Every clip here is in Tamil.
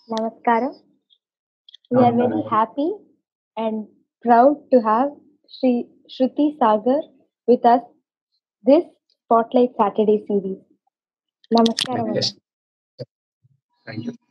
Namaskaram. We are very happy and proud to have Shruti Sagar with us this Spotlight Saturday series. Namaskaram. Yes. Thank you.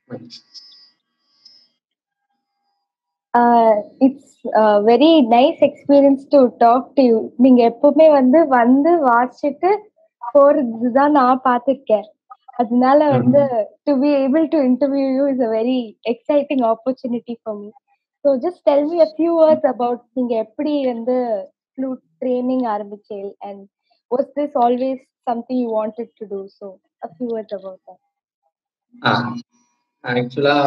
It's a very nice experience to talk to you. நீங்க எப்பவுமே வந்து வாசிச்சுட்டு போறதுதான் நான் பார்த்திருக்கேன். அதனால to be able to interview you is a very exciting opportunity for me. So just tell me a few words about நீங்க எப்படி flute training ஆரம்பிச்சீங்க and was this always something you wanted to do? So a few words about that. ஆக்சுவலா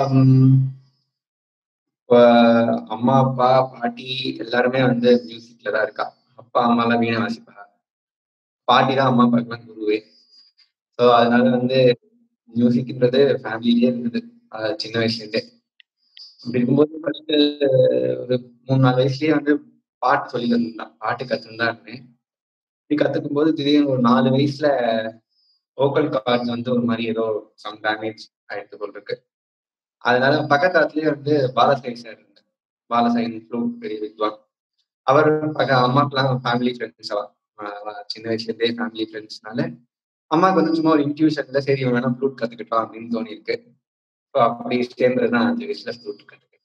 இப்போ அம்மா அப்பா பாட்டி எல்லாருமே மியூசிக்ல தான் இருக்கா. அப்பா அம்மா எல்லாம் வீணை வாசிப்பா, பாட்டி தான் அம்மா அப்பாக்கெல்லாம் குருவே. ஸோ அதனால மியூசிக்ன்றது ஃபேமிலியே இருந்தது சின்ன வயசுல இருந்தே. அப்படி இருக்கும்போது ஃபர்ஸ்ட் ஒரு 3-4 வயசுலயே பாட்டு சொல்லி தந்துருந்தான், பாட்டு கத்துன்னு இருந்தேன். இப்படி கத்துக்கும் போது திடீர்னு ஒரு 4 வயசுல வோக்கல் கார்ட்ஸ் ஒரு மாதிரி ஏதோ சம் டேமேஜ் ஆயிடுத்து போல் இருக்கு. அதனால பக்கத்துலயே பாலசாய் சார் இருந்தார். பாலசாயின் ஃப்ளூட் பெரிய வித்வான். அவர் அம்மாக்கெல்லாம் ஃபேமிலி ஃப்ரெண்ட்ஸ். சின்ன வயசுல இருந்தே ஃபேமிலி ஃப்ரெண்ட்ஸ்னால அம்மாவுக்கு சும்மா ஒரு இன்ட்யூஷன்ல சரி இவன் வேணா ஃப்ளூட் கத்துக்கிட்டோம் அப்படின்னு தோணி இருக்கு. ஸோ அப்படி சேர்ந்ததுதான் 5 வயசுல ஃப்ளூட் கத்துக்கிட்டேன்.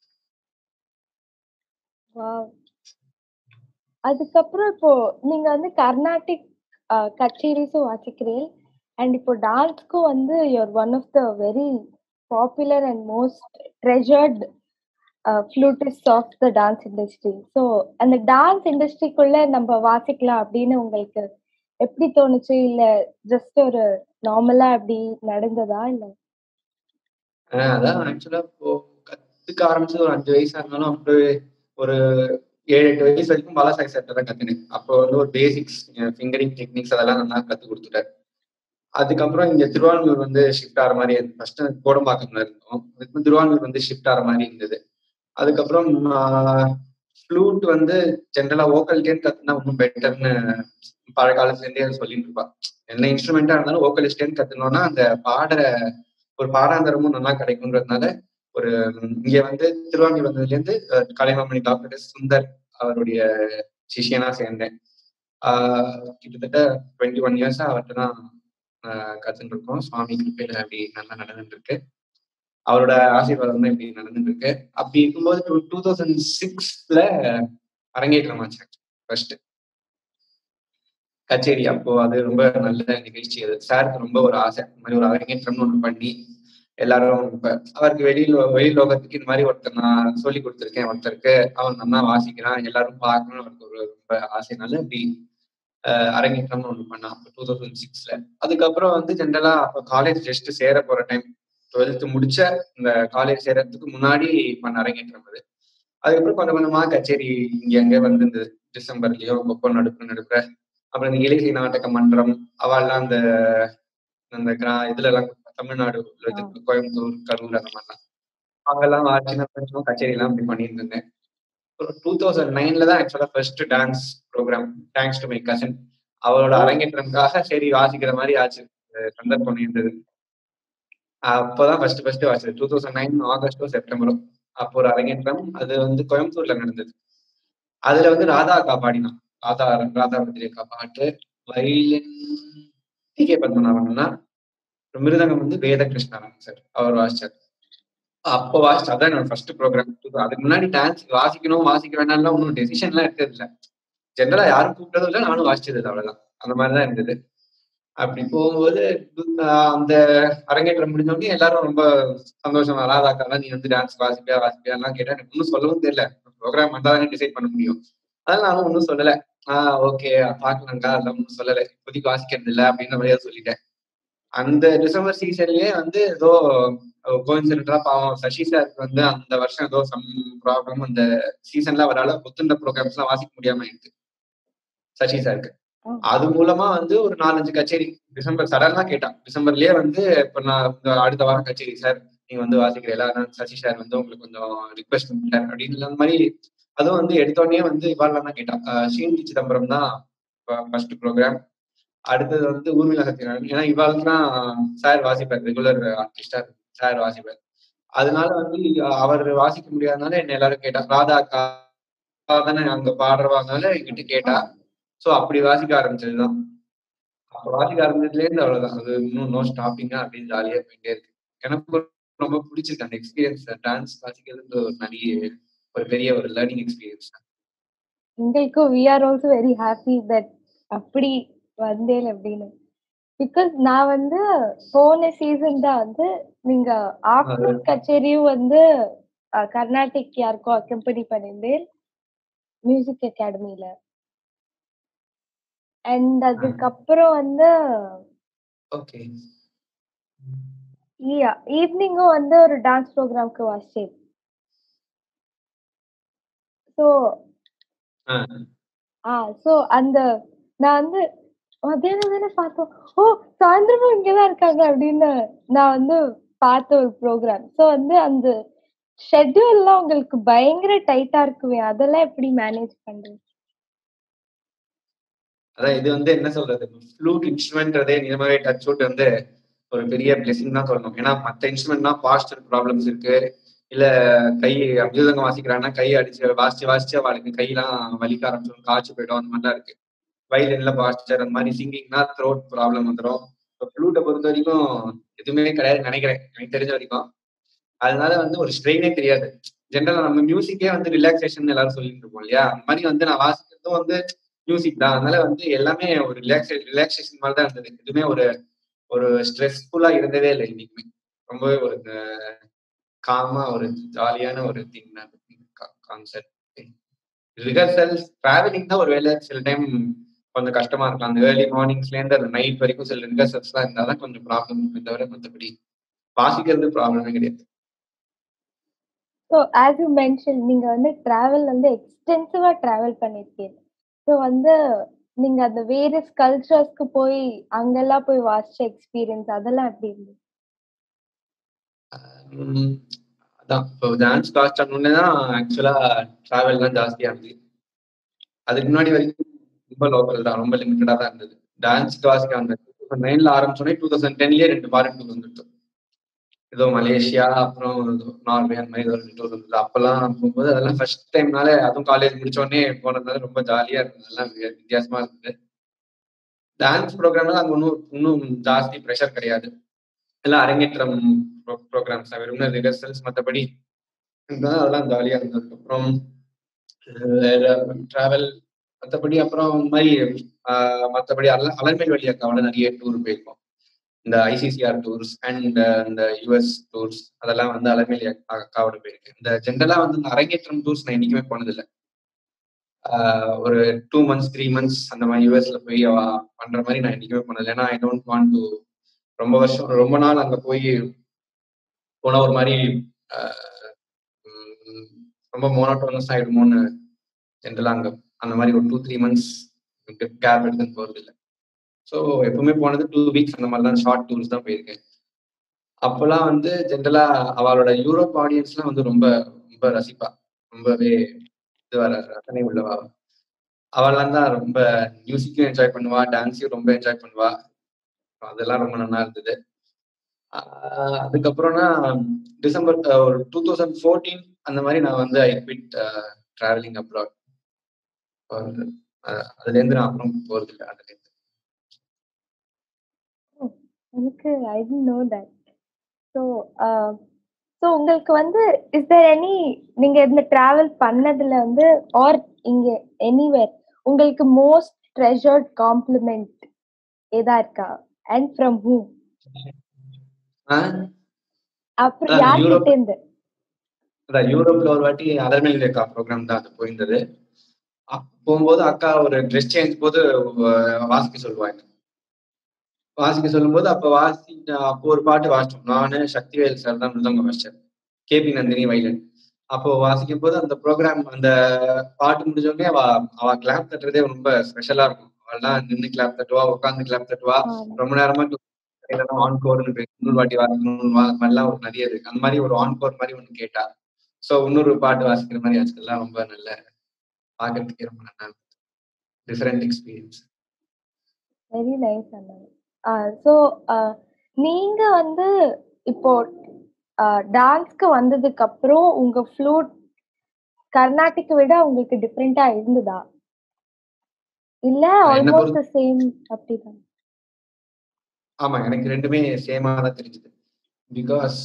அதுக்கப்புறம் இப்போ நீங்க கர்நாடிக் கச்சேரிஸும் வாசிக்கிறீங்க அண்ட் இப்போ டான்ஸ்க்கும் you are one of the very popular and most treasured flutist of the dance industry. So அந்த டான்ஸ் இண்டஸ்ட்ரிக்குள்ள நம்ம வாசிக்கலாம் அப்படின்னு உங்களுக்கு எப்படி தோணுச்சு? இல்ல ஜஸ்ட் ஒரு நார்மலா அப்படி நடந்ததா? இல்ல அதான் ஆக்சுவலா இப்போ கத்துக்க ஆரம்பிச்சது ஒரு 5 வயசா இருந்தாலும் அப்படி ஒரு 7-8 வயசு வரைக்கும் பாலாசாய் சார்ட்ட தான் கத்துனேன். அப்போ ஒரு பேசிக்ஸ் ஃபிங்கரிங் டெக்னிக்ஸ் அதெல்லாம் நல்லா கத்து கொடுத்துட்டார். அதுக்கப்புறம் இங்க திருவான்மூர் ஷிஃப்ட் ஆகிற மாதிரி ஃபர்ஸ்ட் கோடம்பாக்கம்ல இருந்தோம். அதுக்கு திருவான்மூர் ஷிஃப்ட் ஆகிற மாதிரி இருந்தது. அதுக்கப்புறம் ஃப்ளூட் ஜென்ரலா வோக்கல் கேம் கத்துனா இன்னும் பெட்டர்னு பழைய காலத்துல இருந்தே சொல்லிட்டு இருப்பா. என்ன இன்ஸ்ட்ருமெண்டா இருந்தாலும் வோக்கலிஸ்டேன்னு கத்துனோம்னா அந்த ஒரு பாடாந்தரமும் நல்லா கிடைக்கும்ன்றதுனால ஒரு இங்க திருவான்மூர் வந்ததுல இருந்து கலைமாமணி டாக்டர் சுந்தர் அவருடைய சிஷியனா சேர்ந்தேன். கிட்டத்தட்ட 21 இயர்ஸா அவர்கிட்ட தான் கத்துட்டு இருக்கோம். சுவாமி கிருப்பையில அப்படி நல்லா நடந்துட்டு இருக்கு. அவரோட ஆசீர்வாதம் இப்படி நடந்துட்டு இருக்கு. அப்படி இருக்கும்போது 2006ல அரங்கேற்றமாச்சு ஃபர்ஸ்ட் கச்சேரி. அப்போ அது ரொம்ப நல்ல நிகழ்ச்சி. அது சாருக்கு ரொம்ப ஒரு ஆசை, இந்த மாதிரி ஒரு அரங்கேற்றம்னு ஒண்ணு பண்ணி எல்லாரும் அவருக்கு வெளி லோகத்துக்கு இந்த மாதிரி ஒருத்தர் நான் சொல்லி கொடுத்துருக்கேன், ஒருத்தருக்கு அவன் நல்லா வாசிக்கிறான், எல்லாரும் பார்க்கணும்னு அவருக்கு ஒரு ரொம்ப ஆசைனால இப்படி அரங்கேற்றம்னு ஒண்ணு பண்ணான் 2006ல. அதுக்கப்புறம் ஜென்ரலா அப்போ காலேஜ் ஜஸ்ட் சேர போற டைம், 12th முடிச்ச இந்த காலேஜ் சேரத்துக்கு முன்னாடி பண்ண அரங்கேற்றம் அது. அதுக்கப்புறம் கொஞ்சம் கொஞ்சமா கச்சேரி இங்க அங்க இந்த டிசம்பர்லயோ கொப்போ நடுப்புற அப்புறம் இந்த இலக்கிய நாடக மன்றம் அவெல்லாம் அந்த இதுல எல்லாம் தமிழ்நாடு கோயம்புத்தூர் கரூர் அந்த மாதிரிலாம் அங்கெல்லாம் சின்ன கச்சேரி எல்லாம் இப்படி பண்ணிட்டு இருந்தேன். 2009ல தான் ஆக்சுவலா first dance program thanks to my cousin அவரோட அரங்கேற்றம்காக சரி வாசிக்கிற மாதிரி ஆச்சு, சந்தர்ப்பம் இருந்தது. அப்போதான் ஃபர்ஸ்ட் வாசிச்சது 2009 ஆகஸ்டோ செப்டம்பரோ. அப்போ ஒரு அரங்கேற்றம் அது கோயம்புத்தூர்ல நடந்தது. அதுல ராதா அக்கா பாடினான். ராதா பத்திரிகா பாட்டு, வயலின் டி.கே. பத்மநாபன்னா, மிருதங்கம் வேத கிருஷ்ணன் சார் அவர் வாசிச்சார். அப்போ வாசிச்சு அதான் என்னோட ஃபர்ஸ்ட் ப்ரோக்ராம். அதுக்கு முன்னாடி டான்ஸ் வாசிக்க வேணாம்லாம் ஒன்றும் டெசிஷன் எல்லாம் எடுத்தது இல்லை. ஜென்ரலா யாரும் கூப்பிட்டதும் இல்லை, நானும் வாசிச்சது அவ்வளவுதான். அந்த மாதிரிதான் இருந்தது. அப்படி போகும்போது அந்த அரங்கேற்றம் முடிஞ்சோடனே எல்லாரும் ரொம்ப சந்தோஷமா, ராதாக்கெல்லாம் நீ டான்ஸ் வாசிப்பியா கேட்டா எனக்கு ஒன்னும் சொல்லவும் தெரியல. ப்ரோக்ராம் வந்தாதானே டிசைட் பண்ண முடியும். அதெல்லாம் நானும் ஒன்னும் சொல்லல. ஓகே பாக்கலாங்க, அதெல்லாம் ஒன்னும் சொல்லல, இப்போதைக்கு வாசிக்கிறது இல்லை அப்படின்ற மாதிரியா சொல்லிட்டேன். அந்த டிசம்பர் சீசன்லயே ஏதோ கோயின்சிடென்டா பாவம் சசி சாருக்கு அந்த வருஷம் ஏதோ சம் ப்ராப்ளம் அந்த சீசன்ல அவரால் ஒத்துண்ட ப்ரோக்ராம்ஸ் எல்லாம் வாசிக்க முடியாம ஆயிடுச்சு சசி சாருக்கு. அது மூலமா ஒரு 4-5 கச்சேரி டிசம்பர் சடனா கேட்டான். டிசம்பர்லயே இப்ப நான் அடுத்த வாரம் கச்சேரி சார் நீங்க வாசிக்கிறீங்களா, சசி சார் உங்களுக்கு கொஞ்சம் ரிக்வெஸ்ட் பண்ணிட்டார் அப்படின்னு அந்த மாதிரி. அதுவும் எடுத்தோடனே இவாள்லாம் தான் கேட்டான். ஸ்ரீநிதி சிதம்பரம் தான் ஃபர்ஸ்ட் ப்ரோக்ராம். அடுத்தது ஊர்மிளா சத்யநாராயணன். ஏன்னா இவாளுக்கு தான் சார் வாசிப்பார், ரெகுலர் ஆர்டிஸ்டா சார் வாசிப்பார். அதனால வந்து அவர் வாசிக்க முடியாதனால என்ன எல்லாரும் கேட்டா, ராதா அக்கா தானே அங்க பாடுறவாங்கனால என்கிட்ட கேட்டா. சோ அப்படி வாசிக்க ஆரம்பிச்சதுதான். அப்ப வாசிக்க ஆரம்பிச்சதுல இருந்து அவ்வளவுதான். அது இன்னும் நோ ஸ்டாப்பிங்கா அப்படின்னு ஜாலியா போயிட்டே இருக்கு. எனக்கு ரொம்ப பிடிச்சிருக்கு அந்த எக்ஸ்பீரியன்ஸ். டான்ஸ் வாசிக்கிறது ஒரு பெரிய ஒரு லேர்னிங் எக்ஸ்பீரியன்ஸ். எங்களுக்கும் we are also very happy that அப்படி வந்தேன் அப்படின்னு. பிகாஸ் நான் வந்து போன சீசன் தான் வந்து நீங்க ஆஃப்டர்நூன் கச்சேரியும் வந்து கர்நாடிக் யாருக்கும் அக்கம்பெனி பண்ணியிருந்தேன் மியூசிக் அகாடமில. அண்ட் அதுக்கப்புறம் வந்து ஓகே ஈவினிங்கும் வந்து ஒரு டான்ஸ் ப்ரோக்ராம்க்கு வாசிச்சேன். ஸோ ஸோ அந்த நான் வந்து மத்தியானம் தானே பார்த்தோம். ஓ சாயந்தரமும் இங்கதான் இருக்காங்க அப்படின்னு நான் வந்து பார்த்த ஒரு ப்ரோக்ராம். ஸோ வந்து அந்த ஷெட்யூல்லாம் உங்களுக்கு பயங்கர டைட்டா இருக்குமே, அதெல்லாம் எப்படி மேனேஜ் பண்றது? அதான் இது வந்து என்ன சொல்றது, ஃப்ளூட் இன்ஸ்ட்ருமெண்ட்றதே நிஜமாவே டச் வுட் வந்து ஒரு பெரிய பிளெஸிங் தான் சொல்லணும். ஏன்னா மற்ற இன்ஸ்ட்ருமெண்ட்னா பாஸ்டர் ப்ராப்ளம்ஸ் இருக்கு, இல்ல கை மிருதங்கம் வாசிக்கிறாங்கன்னா கை அடிச்சு வாசிச்சு அவளுக்கு கையெல்லாம் வலிக்க ஆரம்பிச்சிடும், காய்ச்சி போயிடும், அந்த மாதிரிலாம் இருக்கு. வயலின்ல பாஸ்டர் அந்த மாதிரி சிங்கிங்னா த்ரோட் ப்ராப்ளம் வந்துடும். இப்போ ஃப்ளூட்டை பொறுத்த வரைக்கும் எதுவுமே கிடையாதுன்னு நினைக்கிறேன் எனக்கு தெரிஞ்ச வரைக்கும். அதனால வந்து ஒரு ஸ்ட்ரெயினே தெரியாது. ஜென்ரலா நம்ம மியூசிக்கே வந்து ரிலாக்ஸேஷன் எல்லாரும் சொல்லிட்டு இருக்கோம் இல்லையா, அந்த மாதிரி வந்து நான் வாசிக்கிறதும் வந்து மியூசிக் தான். அதனால வந்து எல்லாமே ஒரு ரிலாக்ஸேஷன் மாதிரி தான் இருந்தது. எதுவுமே ஒரு ஒரு ஸ்ட்ரெஸ்ஃபுல்லா இருந்ததே இல்லை இன்னைக்குமே. ரொம்பவே ஒரு காமா ஒரு ஜாலியான ஒரு திங் தான் கான்செப்ட். ரிஹர்சல்ஸ் டிராவலிங் தான் ஒரு வேலை சில டைம் கொஞ்சம் கஷ்டமா இருக்கும். அந்த ஏர்லி மார்னிங்ஸ்ல இருந்து அந்த நைட் வரைக்கும் சில ரிஹர்சல்ஸ் எல்லாம் இருந்தாதான் கொஞ்சம் ப்ராப்ளம் தவிர மற்றபடி வாசிக்கிறது ப்ராப்ளமே கிடையாது. ஸோ ஆஸ் யூ மென்ஷன் நீங்க வந்து டிராவல் வந்து எக்ஸ்டென்சிவா டிராவல் பண்ணிருக்கீங்க. ஸோ வந்து நீங்க அந்த வேரியஸ் கல்ச்சர்ஸ்க்கு போய் அங்கெல்லாம் போய் வாசிச்ச எக்ஸ்பீரியன்ஸ் அதெல்லாம் எப்படி இருந்தது? அதான் இப்போ டான்ஸ் காஸ்ட் தான் ஆக்சுவலா டிராவல் தான் ஜாஸ்தியா இருந்தது. அதுக்கு முன்னாடி வரைக்கும் ரொம்ப லோக்கல் தான், ரொம்ப லிமிட்டடா தான் இருந்தது. டான்ஸ் வாசிக்க அந்த 2009ல ஆரம்பிச்சோன்னே 2010லயே 2 ஃபாரின் டூர் வந்துட்டோம். ஏதோ மலேசியா, அப்புறம் நார்வே, அந்த மாதிரி ஒரு டூர் இருந்தது. அப்பெல்லாம் போகும்போது அதெல்லாம் ஃபர்ஸ்ட் டைம்னால, அதுவும் காலேஜ் முடிச்சோடனே போனதுனால ரொம்ப ஜாலியா இருந்தது. எல்லாம் வித்தியாசமா இருந்தது. டான்ஸ் ப்ரோக்ராம்ல அங்க இன்னும் ஜாஸ்தி ப்ரெஷர் கிடையாது. எல்லாம் அரங்கேற்றம் ப்ரோக்ராம்ஸ் வெறும் ரிஹர்சல்ஸ், மற்றபடி அதெல்லாம் ஜாலியா இருந்தது. அப்புறம் டிராவல் மற்றபடி அப்புறம் இந்த மாதிரி மற்றபடி அலர்மேல் வழி அக்காவோட நிறைய டூர் போயிருக்கோம். இந்த ஐசிசிஆர் டூர்ஸ் அண்ட் இந்த யூஎஸ் டூர்ஸ் அதெல்லாம் வந்து அலர்மேல் அக்காவோட போயிருக்கேன். இந்த ஜென்ரலா வந்து இந்த அரங்கேற்றம் டூர்ஸ் நான் என்னைக்குமே போனதில்லை. ஒரு 2 months 3 months அந்த மாதிரி யூஎஸ்ல போய் பண்ற மாதிரி நான் என்னைக்குமே போனதில்லை. ஏன்னா ஐ டோன்ட் வாண்ட் டு ரொம்ப நாள் அங்க போய் போன ஒரு மாதிரி ரொம்ப மோனோட்டோனஸ் ஆயிடுமோன்னு ஜென்ரலா அங்க அந்த மாதிரி ஒரு 2-3 months கேப் எடுத்துன்னு போறது இல்லை. ஸோ எப்பவுமே போனது 2 weeks அந்த மாதிரி தான் ஷார்ட் டூர்ஸ் தான் போயிருக்கேன். அப்பெல்லாம் வந்து ஜென்ரலா அவளோட யூரோப் ஆடியன்ஸ்லாம் வந்து ரொம்ப ரொம்ப ரசிப்பா, ரொம்பவே இதுவா ரசனை உள்ளவா. அவள்லாம் தான் ரொம்ப மியூசிக்கும் என்ஜாய் பண்ணுவா, டான்ஸையும் ரொம்ப என்ஜாய் பண்ணுவா. அதெல்லாம் ரொம்ப நல்லா இருந்தது. அதுக்கப்புறம்னா டிசம்பர் ஒரு 2014 அந்த மாதிரி நான் வந்து ஐ குவிட் டிராவலிங் அப்ராட். அதுல இருந்து நான் அப்புறம் போறது இல்லை. அதுல இருந்து எனக்கு I didn't know that. So உங்களுக்கு வந்து இஸ் தேர் எனி நீங்க இந்த டிராவல் பண்ணதுல வந்து ஆர் இங்க எனிவேர் உங்களுக்கு மோஸ்ட் ட்ரெஷர்ட் காம்ப்ளிமெண்ட் ஏதா இருக்கா? And from whom? அப்புறம் யார்கிட்ட இருந்து? யூரோப்ல ஒரு வாட்டி அலர்மேல் அக்கா ப்ரோக்ராம் தான் அது போயிருந்தது. போகும்போது அக்கா ஒரு ட்ரெஸ் சேஞ்ச் போது வாசிக்க சொல்லுவாங்க. வாசிக்க சொல்லும்போது அப்போ ஒரு பாட்டு வாசிச்சோம். நானு, சக்திவேல் சார் தான் மிருதங்கம் வாசிச்சார், கேபி நந்தினி வைலன். அப்போ வாசிக்கும் போது அந்த ப்ரோக்ராம் அந்த பாட்டு முடிஞ்சோடனே அவ கிளாப் தட்டுறதே ரொம்ப ஸ்பெஷலா இருக்கும். அவெல்லாம் நின்று கிளாப் தட்டுவா, உட்காந்து கிளாப் தட்டுவா, ரொம்ப நேரமா ஆன்கோர்னு இன்னொரு வாட்டி வாசிக்கணும் மாதிரிலாம் ஒரு நிறைய இருக்கு. அந்த மாதிரி ஒரு ஆன்கோர் மாதிரி ஒண்ணு கேட்டா, ஸோ இன்னொரு பாட்டு வாசிக்கிற மாதிரி ஆச்சுக்கெல்லாம் ரொம்ப நல்ல பார்க்கறதுக்கே ரொம்ப நல்லா different experience. Very nice. So நீங்க வந்து இப்போ டான்ஸ்க்கு வந்ததுக்கு அப்புறம் உங்க ஃப்ளூட் கர்நாடிக் விட உங்களுக்கு டிஃப்ரெண்டா இருந்ததா? இல்ல என்ன ஆல்மோஸ்ட் பொறுத்த சேம் அப்படிதான்? ஆமா, எனக்கு ரெண்டுமே சேமா தான் தெரிஞ்சது. பிகாஸ்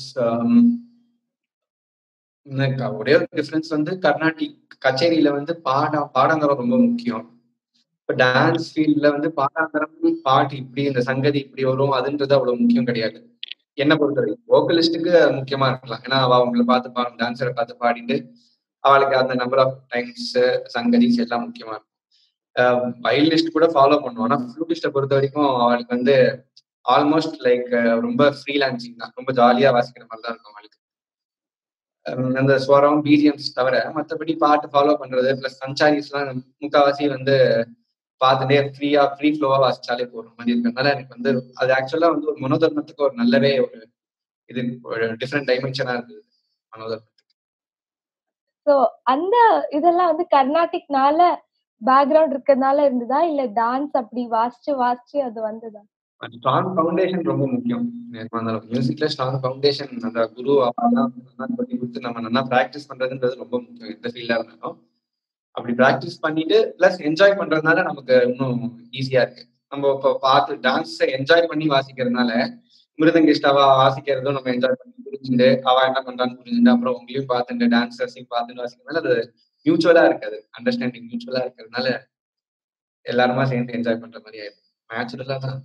எனக்கு ஒரே ஒரு டிஃபரன்ஸ் வந்து கர்நாடிக் கச்சேரியில வந்து பாடாங்கரம் ரொம்ப முக்கியம். இப்ப டான்ஸ் ஃபீல்ட்ல வந்து பாடாங்கரம், பாட்டு இப்படி இந்த சங்கதி இப்படி வரும் அதுன்றது அவ்வளவு முக்கியம் கிடையாது. என்ன பொறுத்தவரைக்கும் வோக்கலிஸ்டுக்கு முக்கியமா இருக்கலாம். ஏன்னா அவ அவங்கள பார்த்து பாடும் டான்ஸரை பார்த்து பாடிட்டு அவளுக்கு அந்த நம்பர் ஆஃப் டைம்ஸ் சங்கதிஸ் எல்லாம் முக்கியமா இருக்கும். வயலினிஸ்ட் கூட ஃபாலோ பண்ணுவோம். ஆனா ஃப்ளூட்டிஸ்ட பொறுத்த வரைக்கும் அவளுக்கு வந்து ஆல்மோஸ்ட் லைக் ரொம்ப ஃப்ரீலான்சிங் தான், ரொம்ப ஜாலியா வாசிக்கிற மாதிரி தான் இருக்கும் அவளுக்கு. அந்த ஸ்வரம் பிஜிஎம்ஸ் தவிர மற்றபடி பாட்டு ஃபாலோ பண்றது பிளஸ் சஞ்சாரிஸ் எல்லாம் முக்காவாசி வந்து பார்த்துட்டே ஃப்ரீ ஃப்ளோவா வாசிச்சாலே போற மாதிரி இருக்கிறதுனால எனக்கு வந்து அது ஆக்சுவலா வந்து ஒரு மனோதர்மத்துக்கு ஒரு நல்லாவே ஒரு இது ஒரு டிஃப்ரெண்ட் டைமென்ஷனா இருக்குது மனோதர்மத்துக்கு. சோ அந்த இதெல்லாம் வந்து கர்நாடிக்னால பேக்ரவுண்ட் இருக்கிறதுனால இருந்ததா, இல்ல டான்ஸ் அப்படி வாசிச்சு வாசிச்சு அது வந்ததா? ஸ்ட்ராங் ஃபவுண்டேஷன் ரொம்ப முக்கியம். மியூசிக்ல ஸ்ட்ராங் ஃபவுண்டேஷன் அந்த குரு அப்பெல்லாம் சொல்லி கொடுத்து நம்ம நல்லா ப்ராக்டிஸ் பண்றதுன்றது ரொம்ப முக்கியம் எந்த ஃபீல்டா இருந்தாலும். அப்படி ப்ராக்டிஸ் பண்ணிட்டு பிளஸ் என்ஜாய் பண்றதுனால நமக்கு இன்னும் ஈஸியா இருக்கு. நம்ம இப்போ பார்த்து டான்ஸை என்ஜாய் பண்ணி வாசிக்கிறதுனால மிருதங்கிஷ்டாவா வாசிக்கிறதும் நம்ம என்ஜாய் பண்ணி புரிஞ்சுட்டு அவ என்ன பண்றான்னு புரிஞ்சுட்டு அப்புறம் உங்களையும் பார்த்துட்டு டான்ஸர்ஸையும் பார்த்துட்டு வாசிக்கிறதுனால அது மியூச்சுவலா இருக்காது. அண்டர்ஸ்டாண்டிங் மியூச்சுவலா இருக்கிறதுனால எல்லாருமா சேர்ந்து என்ஜாய் பண்ற மாதிரி ஆயிடும். நேச்சுரலா தான்.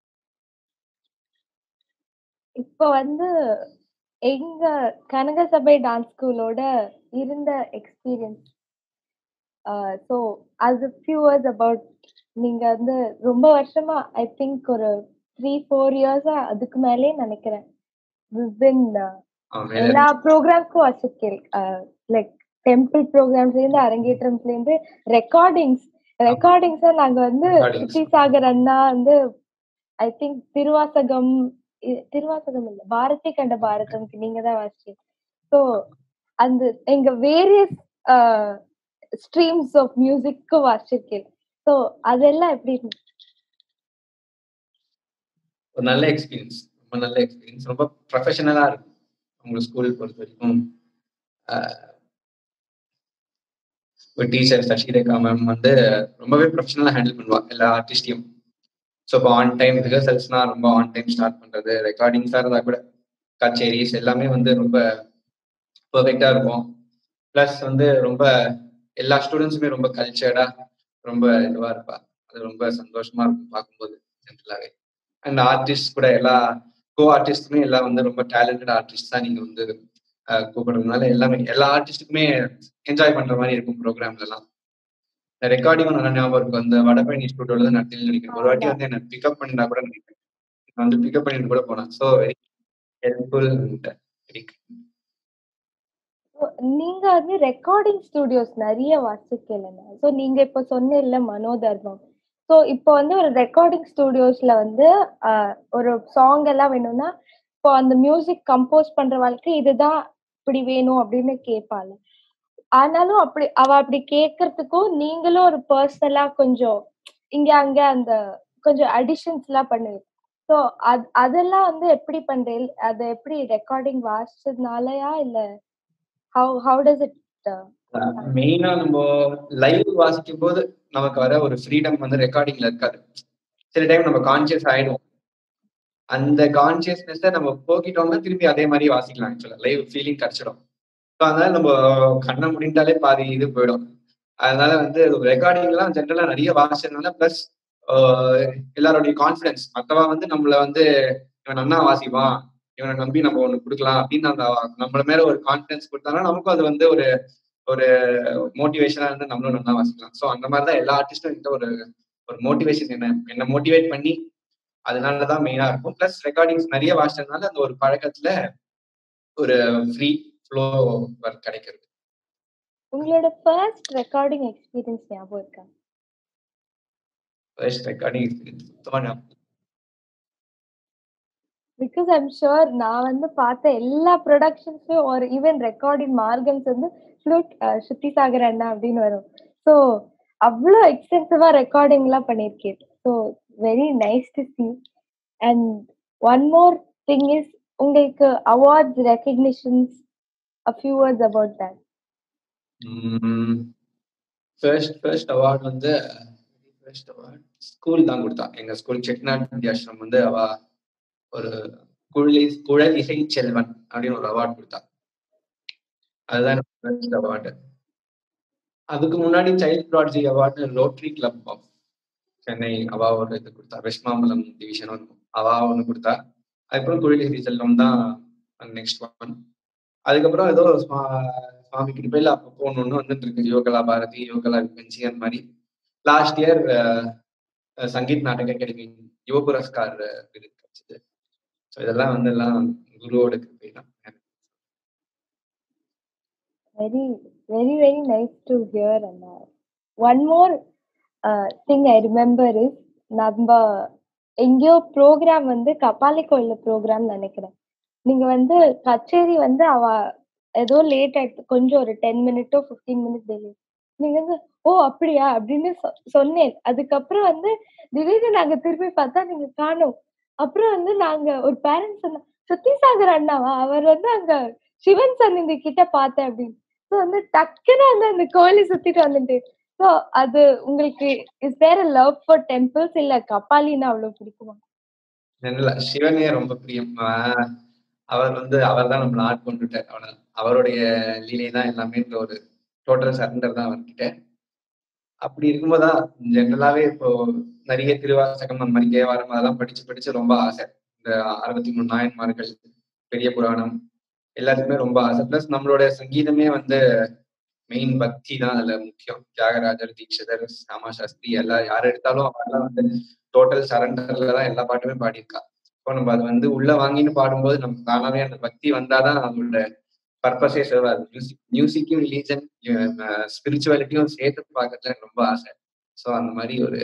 இப்போ வந்து எங்க கனகசபை டான்ஸ் ஸ்கூலோட இருந்த எக்ஸ்பீரியன்ஸ், ஸோ அது ஃபியூ வேர்ட்ஸ் அபவுட். நீங்க வந்து ரொம்ப வருஷமா ஐ திங்க் ஒரு 3-4 இயர்ஸா அதுக்கு மேலே நினைக்கிறேன் எல்லா ப்ரோக்ராம்ஸ்க்கும் வச்சிருக்கேன். லைக் டெம்பிள் ப்ரோக்ராம்ஸ்ல இருந்து அரங்கேற்றம்ஸ்ல இருந்து ரெக்கார்டிங்ஸா நாங்க வந்து சுத்தி சாகர் அண்ணா வந்து ஐ திங்க் திருவாசகம் இல்ல பாரதி கண்ட பாரதம்க்கு நீங்க தான் வாசிச்சீங்க. ஸோ அந்த எங்க வேரியஸ் ஸ்ட்ரீம்ஸ் ஆஃப் மியூசிக்கு வாசிச்சிருக்கேன். ஸோ அதெல்லாம் எப்படி இருந்துச்சு? ஒரு நல்ல எக்ஸ்பீரியன்ஸ், ரொம்ப நல்ல எக்ஸ்பீரியன்ஸ். ரொம்ப ப்ரொஃபஷனலா இருக்கும் உங்க ஸ்கூல் பொறுத்த வரைக்கும். ஒரு டீச்சர் சசிரேகா மேம் வந்து ரொம்பவே ப்ரொஃபஷனலா ஹேண்டில் பண்ணுவாங்க எல்லா ஆர்டிஸ்டையும். ஸோ இப்போ ஆன் டைம் ரிஹர்சல்ஸ்னா ரொம்ப ஆன் டைம் ஸ்டார்ட் பண்றது, ரெக்கார்டிங்ஸா இருந்தா கூட கச்சேரிஸ் எல்லாமே வந்து ரொம்ப பெர்ஃபெக்டா இருக்கும். பிளஸ் வந்து ரொம்ப எல்லா ஸ்டூடெண்ட்ஸுமே ரொம்ப கல்ச்சர்டா ரொம்ப இதுவா இருப்பா. அது ரொம்ப சந்தோஷமா இருக்கும் பார்க்கும்போது ஜென்ரலாவே. அண்ட் ஆர்டிஸ்ட் கூட எல்லா ஆர்டிஸ்டுமே எல்லாம் வந்து ரொம்ப டேலண்டட் ஆர்டிஸ்ட் தான் நீங்க வந்து கூப்பிடுறதுனால எல்லாமே எல்லா ஆர்டிஸ்டுக்குமே என்ஜாய் பண்ற மாதிரி இருக்கும் ப்ரோக்ராம்ல எல்லாம். ரெக்கார்டிங்கும் நல்லா ஞாபகம் இருக்கும். அந்த வடபழனி ஸ்டூடியோல தான் நடத்தி நினைக்கிறேன். ஒரு வாட்டி வந்து என்ன பிக்கப் பண்ணினா கூட நினைக்கிறேன். நான் வந்து பிக்கப் பண்ணிட்டு கூட போனேன். So very helpful. நீங்க வந்து ரெக்கார்டிங் ஸ்டுடியோஸ் நிறைய வாசிக்கலங்க. ஸோ நீங்க இப்ப சொன்ன மனோதர்மம். ஸோ இப்போ வந்து ஒரு ரெக்கார்டிங் ஸ்டுடியோஸ்ல வந்து ஒரு சாங் எல்லாம் வேணும்னா இப்போ அந்த மியூசிக் கம்போஸ் பண்ற வாழ்க்கை இதுதான் இப்படி வேணும் அப்படின்னு கேட்பாள். ஆனாலும் அவ அப்படி கேட்கறதுக்கும் நீங்களும் ஒரு பர்சனலா கொஞ்சம் இங்க அங்க அந்த கொஞ்சம் அடிஷன்ஸ் எல்லாம் பண்ணுவீங்க. ஸோ அதெல்லாம் வந்து எப்படி பண்றீங்க? அதை எப்படி ரெக்கார்டிங் வாசிச்சதுனாலயா இல்ல how does it மெயினா நம்ம லைவ் வாசிக்கும் போது நமக்கு வர ஒரு ஃப்ரீடம் வந்து ரெக்கார்டிங்ல இருக்காது. சில டைம் நம்ம கான்சியஸ் ஆயிடும். அந்த கான்சியஸ்னஸ் நம்ம போக்கிட்டோம்னா திருப்பி அதே மாதிரி வாசிக்கலாம். ஆக்சுவலா லைவ் ஃபீலிங் கிடைச்சிடும். ஸோ அதனால நம்ம கண்ணை முடிந்தாலே பாதி இது போயிடும். அதனால வந்து ரெக்கார்டிங்லாம் ஜென்ரலா நிறைய வாசிச்சதுனால பிளஸ் எல்லாருடைய கான்ஃபிடன்ஸ் மற்றவா வந்து நம்மள வந்து இவன் நன்னா வாசிப்பான், இவனை நம்பி நம்ம ஒண்ணு கொடுக்கலாம் அப்படின்னு அந்த நம்மள மேல ஒரு கான்ஃபிடன்ஸ் கொடுத்தாங்கன்னா நமக்கும் அது வந்து ஒரு ஒரு மோட்டிவேஷனா இருந்து நம்மளும் நல்லா வாசிக்கலாம். ஸோ அந்த மாதிரிதான் எல்லா ஆர்டிஸ்டும் இந்த ஒரு மோட்டிவேஷன் என்ன மோட்டிவேட் பண்ணி அதனாலதான் மெயினா இருக்கும். பிளஸ் ரெக்கார்டிங்ஸ் நிறைய வாசிச்சதுனால அந்த ஒரு பழக்கத்துல ஒரு ஃப்ரீ ஃப்ளோ ஒர்க் கிடைக்கிறது. உங்களோட ஃபர்ஸ்ட் ரெக்கார்டிங் எக்ஸ்பீரியன்ஸ் ஞாபகம் இருக்கா? ஃபர்ஸ்ட் ரெக்கார்டிங் எக்ஸ்பீரியன்ஸ் சுத்தமா ஞாபகம். பிகாஸ் ஐம் ஷுர் நான் வந்து பார்த்த எல்லா ப்ரொடக்ஷன்ஸ்லயும் ஒரு ஈவன் ரெக்கார்டிங் மார்கம்ஸ் வந்து ஃப்ளூட் சுத்தி சாகர் அண்ணா அப்படின்னு வரும். ஸோ அவ்வளோ எக்ஸ்டென்சிவா ரெக்கார்டிங் எல்லாம் பண்ணியிருக்கேன். So very nice to see. And one more thing is உங்களுக்கு awards recognitions a few words about that. First award வந்து ஃபர்ஸ்ட் அவார்ட் ஸ்கூல் தான் கொடுத்தா. எங்க ஸ்கூல் செட்டிநாடு வித்யாசிரம் வந்து அவ ஒரு குழல் இசை செல்வன் அப்படின்னு ஒரு அவார்டு கொடுத்தா. அதுதான் ஃபர்ஸ்ட் அவார்டு. அதுக்கு முன்னாடி child prodigy award Rotary Club of Chennai அவா ஒரு இது கொடுத்தா. வெஸ்ட்மாம்பலம் டிவிஷன் அவா ஒன்று கொடுத்தா. அதுக்கப்புறம் குழல் இசை செல்வம் தான் நெக்ஸ்ட் ஒன். அதுக்கப்புறம் ஏதோ சுவாமி கிருபையில அப்பப்போ ஒன்று வந்துட்டு இருக்கு. யோகலா பாரதி, யோகலா விபஞ்சி, அந்த மாதிரி. லாஸ்ட் இயர் சங்கீத் நாடக அகாடமி யுவ புரஸ்கார் விருது கிடைச்சது. ஸோ இதெல்லாம் வந்து எல்லாம் குருவோட கிருபை தான். Very, very, very nice to hear. And one more thing I remember is நம்ம எங்கேயோ ப்ரோக்ராம் வந்து கபாலி கோயில ப்ரோக்ராம் நினைக்கிறேன். நீங்க வந்து கச்சேரி வந்து அவ ஏதோ லேட் ஆயிடுச்சு, கொஞ்சம் ஒரு 10 மினிட்டோ 15 மினிட் டெலே. நீங்க வந்து ஓ அப்படியா அப்படின்னு சொன்னேன். அதுக்கப்புறம் வந்து திடீர்னு நாங்க திரும்பி பார்த்தா நீங்க காணோம். அப்புறம் வந்து நாங்க ஒரு பேரண்ட்ஸ் சொன்னோம், சத்யசாகர் அண்ணாவா, அவர் வந்து அங்க சிவன் சந்நிதி கிட்ட பார்த்தேன் அப்படின்னு. ஸோ வந்து டக்குன்னு வந்து அந்த கோயிலை சுத்திட்டு வந்துட்டு. ஸோ அது உங்களுக்கு is there a love for temples இல்ல கபாலின்னா அவ்வளவு பிடிக்குமா? சிவனே ரொம்ப பிரியம். அவர் தான் நம்மளை ஆட்கொண்டுட்டார். அவருடைய லீலை தான் எல்லாமேன்ற ஒரு டோட்டல் சரண்டர் தான் அவர்கிட்ட. அப்படி இருக்கும்போதுதான் ஜென்ரலாவே இப்போ நிறைய திருவாசகம் அந்த மாதிரி தேவாரம் அதெல்லாம் படிச்சு ரொம்ப ஆசை. இந்த 63 நாயன்மார்கள், பெரிய புராணம் எல்லாத்துக்குமே ரொம்ப ஆசை. பிளஸ் நம்மளோட சங்கீதமே வந்து மெயின் பக்தி தான் அதுல முக்கியம். தியாகராஜர், தீட்சிதர், ராமா சாஸ்திரி எல்லாம் யார் எடுத்தாலும் அவெல்லாம் வந்து டோட்டல் சரண்டர்ல தான் எல்லா பாட்டுமே பாடியிருக்கா. இப்போ நம்ம அது வந்து உள்ள வாங்கின்னு பாடும்போது நமக்கு தானாவே அந்த பக்தி வந்தாதான் அதோட பர்பஸே சேவாது. மியூசிக்கும் ரிலீஜன் ஸ்பிரிச்சுவாலிட்டியும் சேர்த்து பார்க்கறதுல எனக்கு ரொம்ப ஆசை. ஸோ அந்த மாதிரி ஒரு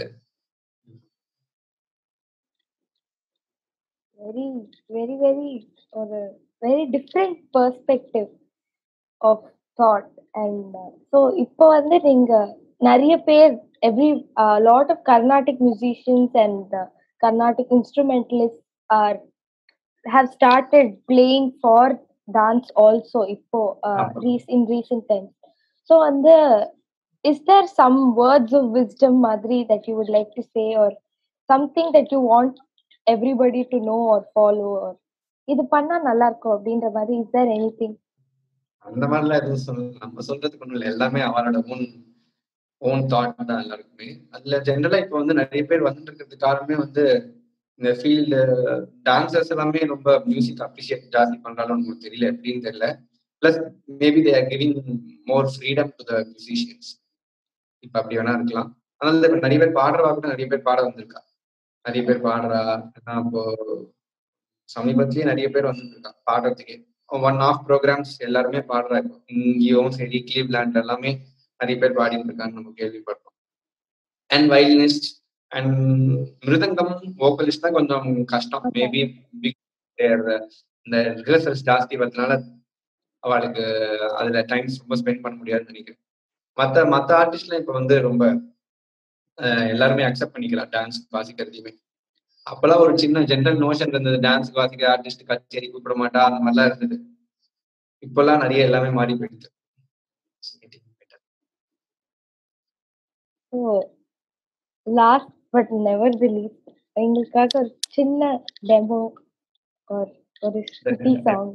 வெரி வெரி வெரி ஒரு very different perspective of thought. And so இப்போ வந்து நீங்க நிறைய பேர் lot of Carnatic musicians and Carnatic instrumentalist have started playing for dance also இப்போ in recent times. So அந்த is there some words of wisdom madri that you would like to say, or something that you want everybody to know or follow, or இது பண்ணா நல்லா இருக்கும் அப்படின்ற மாதிரி is there anything? அந்த மாதிரிலாம் எதுவும் நம்ம சொல்றதுக்கு ஒண்ணும் இல்லை. எல்லாமே அவரோட ஓன் தாட் தான் எல்லாருக்குமே. அதுல ஜென்ரலா இப்போ வந்து நிறைய பேர் வந்துட்டு இருக்கிறது காரணமே வந்து இந்த ஃபீல்டு டான்சர்ஸ் எல்லாமே ரொம்ப மியூசிக் அப்ரிஷியேட் ஜாஸ்தி பண்றாலும் உங்களுக்கு தெரியல, எப்படின்னு தெரியல. Plus maybe they are giving more freedom to the musicians. இப்ப அப்படி வேணா இருக்கலாம். அதனால இப்ப நிறைய பேர் பாடுறவா கூட நிறைய பேர் பாட வந்திருக்கா. நிறைய பேர் பாடுறா. இப்போ சமீபத்திலேயே நிறைய பேர் வந்துட்டு இருக்கா பாடுறதுக்கே. 1-off ப்ரோக்ராம்ஸ் எல்லாருமே பாடுறா. இப்போ இங்கேயும் சரி, கிளீவ்லாண்ட் எல்லாமே நிறைய பேர் பாடிட்டு இருக்கான்னு நம்ம கேள்விப்படுறோம். And violinist and mridangam vocalist தான் கொஞ்சம் கஷ்டம். மேபி இந்த ரிஹர்சல்ஸ் ஜாஸ்தி வரதுனால அவளுக்கு அதுல டைம்ஸ் ரொம்ப ஸ்பெண்ட் பண்ண முடியாதுன்னு நினைக்கிறேன். மற்ற ஆர்டிஸ்ட்லாம் இப்ப வந்து ரொம்ப எல்லாருமே அக்செப்ட் பண்ணிக்கலாம் டான்ஸ் வாசிக்கிறதையுமே. அப்பெல்லாம் ஒரு சின்ன ஜென்ரல் நோஷன் இருந்தது, டான்ஸ் வாசிக்கிற ஆர்டிஸ்ட் கச்சேரி கூப்பிட மாட்டா, அந்த மாதிரிலாம் இருந்தது. இப்பெல்லாம் நிறைய எல்லாமே மாறி போயிடுது. Last but never the least, எங்களுக்காக ஒரு சின்ன டெமோ ஒரு shruti song.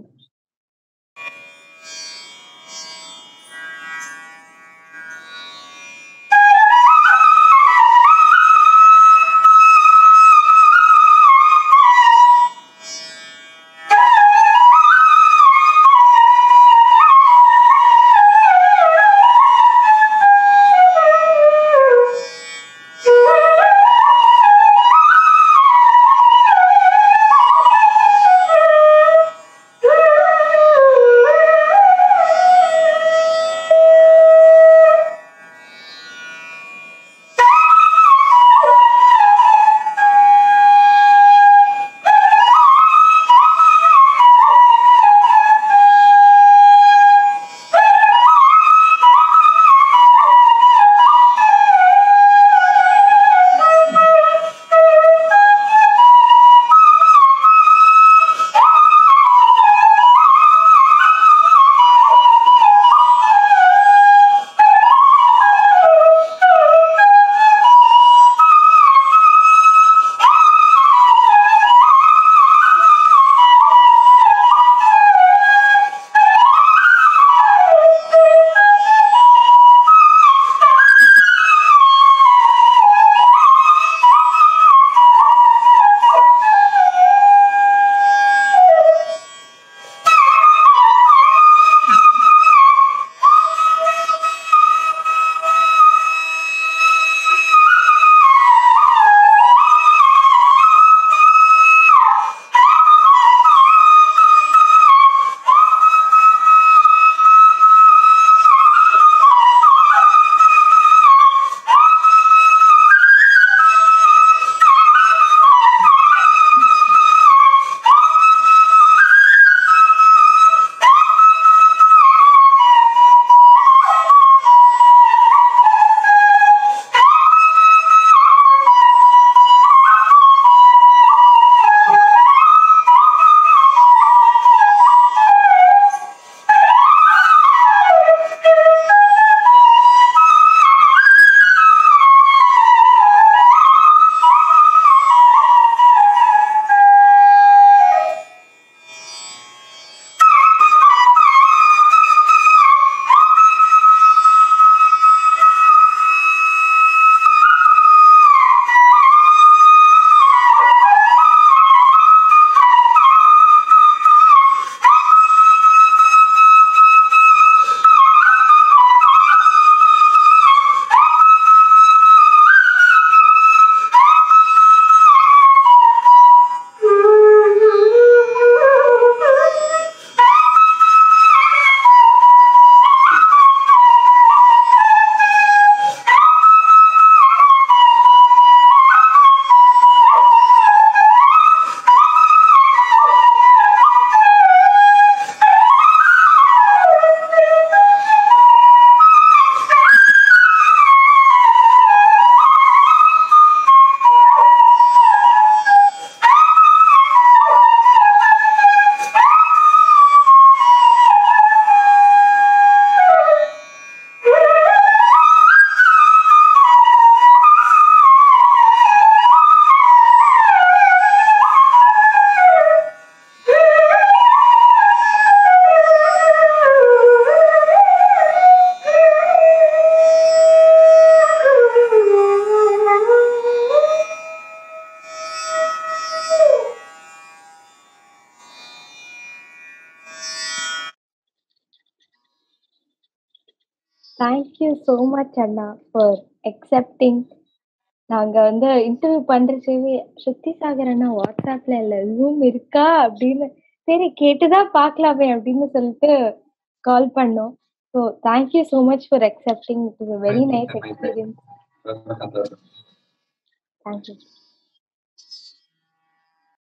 Thank you so much அண்ணா ஃபார் அக்செப்டிங். நாங்க வந்து இன்டர்வியூ பண்றச்சேவே ஸ்ருதி சாகர் அண்ணா வாட்ஸ்அப்ல இல்ல ஜூம் இருக்கா அப்படின்னு சரி கேட்டுதான் பார்க்கலாமே அப்படின்னு சொல்லிட்டு கால் பண்ணோம். So thank you so much for accepting. It is a very nice experience. ரொம்ப சந்தோஷம். தேங்க்யூ.